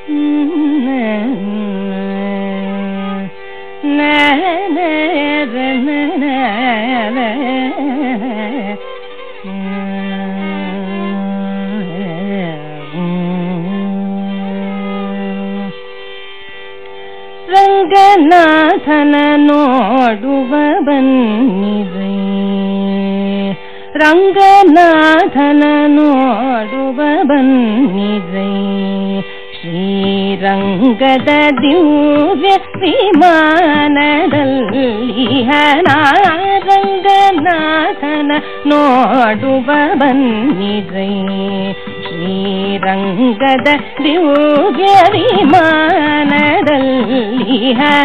ರಂಗನಾಥನ ನೋಡುವ ಬನ್ನಿರಿ, ರಂಗನಾಥನ ನೋಡುವ ಬನ್ನಿರಿ. ಶ್ರೀರಂಗದ ದಿವ್ಯ ವಿಮಾನದಲ್ಲಿ ರಂಗನಾಥನ ನೋಡುವ ಬನ್ನಿರಿ. ಶ್ರೀರಂಗದ ದಿವ್ಯ ವಿಮಾನದಲ್ಲಿ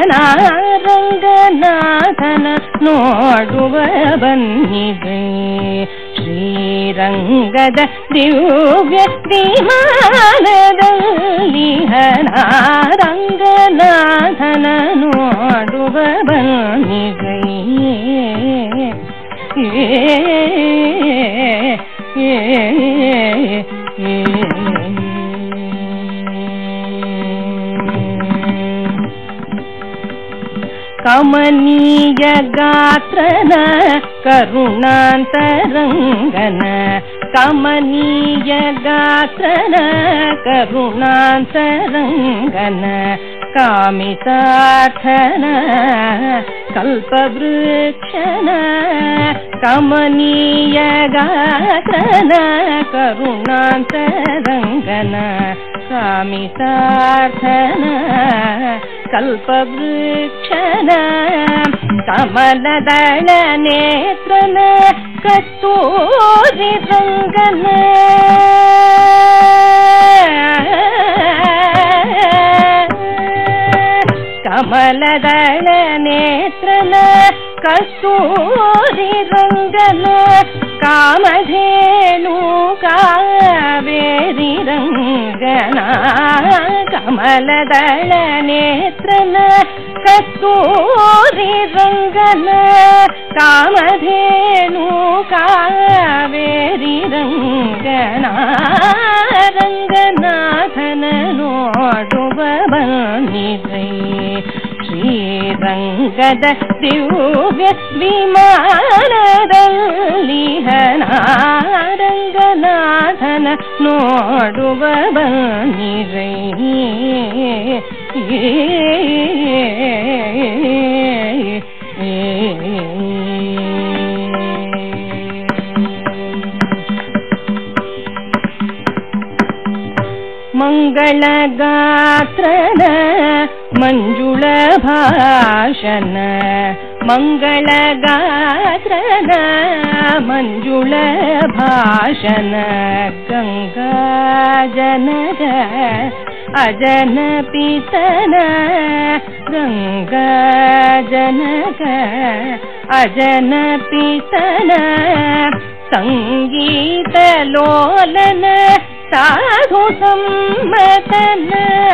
ರಂಗನಾಥನ ನೋಡುವ ಬನ್ನಿರಿ. ಶ್ರೀರಂಗದ ದಿವ್ಯ ವಿಮಾನದಲ್ಲಿ ರಂಗನಾಥನ ನೋಡುವ ಬನ್ನಿರಿ. ಕಮನೀಯ ಗಾತ್ರನ ಕರುಣಾಂತರಂಗನ, ಕಮನೀಯ ಗಾತ್ರನ ಕರುಣಾಂತರಂಗನ, ಕಾಮಿತಾರ್ಥನ ಕಲ್ಪವೃಕ್ಷನ, ಕಮನೀಯ ಗಾತ್ರನ ಕರುಣಾಂತರಂಗನ, ಕಾಮಿತಾರ್ಥನ ಕಲ್ಪವೃಕ್ಷನ, ಕಮಲದಳ ನೇತ್ರನ ಕಸ್ತೂರಿ ರಂಗನ, ಕಮಲದಳ ನೇತ್ರನ ಕಸ್ತೂರಿ ರಂಗನ, ಕಾಮಧೇನು ಕಾವೇರಿ ರಂಗನ, ಕಮಲದಳ ನೇತ್ರನ ಕಸ್ತೂರಿ ರಂಗನ, ಕಾಮಧೇನು ಕಾವೇರಿ ರಂಗನ, ರಂಗನಾಥನ ನೋಡುವ ಬನ್ನಿರಿ. ಶ್ರೀರಂಗದ ದಿವ್ಯ ವಿಮಾನದಲ್ಲಿ ರಂಗನಾಥನ ನೋಡುವ ಬನ್ನಿರಿ. ಮಂಗಳಗಾತ್ರನ ಮಂಜುಳ ಭಾಷಣ, ಮಂಗಳಗಾತ್ರನ ಮಂಜುಳ ಭಾಷಣ, ಗಂಗಾಜನಕ ಅಜನ ಪಿತನ, ಗಂಗಾಜನಕ ಅಜನ ಪಿತನ, ಸಂಗೀತ ಲೋಲನ ಸಾಧು ಸಮ್ಮತನ,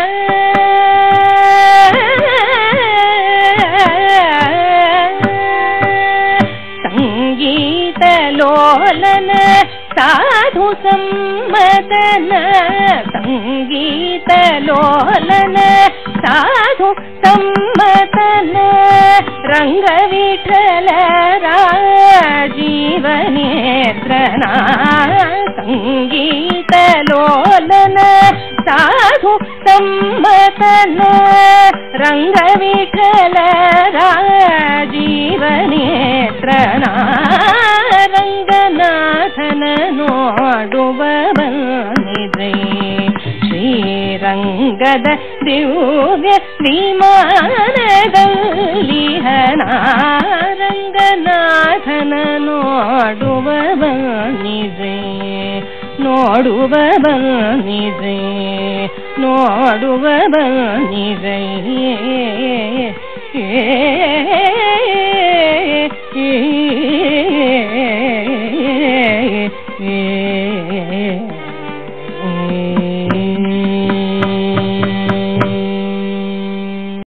ಸಂಗೀತ ಲೋಲನ ಸಾಧು ಸಮ್ಮತನ, ಸಂಗೀತ ಲೋಲನ ಸಾಧು ಸಮ್ಮತನ, ರಂಗವಿಠಲ ರಾಜೀವನೇತ್ರನ, ಸಂಗೀತ ಲೋಲನ ಸಾಧು ಸಮ್ಮತನ, ರಂಗವಿಠಲ ರಾಜೀವನೇತ್ರನ, ರಂಗನಾಥನ ನೋಡುವ ಬನ್ನಿರಿ. ಶ್ರೀರಂಗದ ದಿವ್ಯ ವಿಮಾನದಲ್ಲಿ ರಂಗನಾಥನ ನೋಡುವ ಬನ್ನಿರಿ, ನೋಡುವ ಬನ್ನಿರಿ, ನೋಡುವ ಬನ್ನಿರಿ.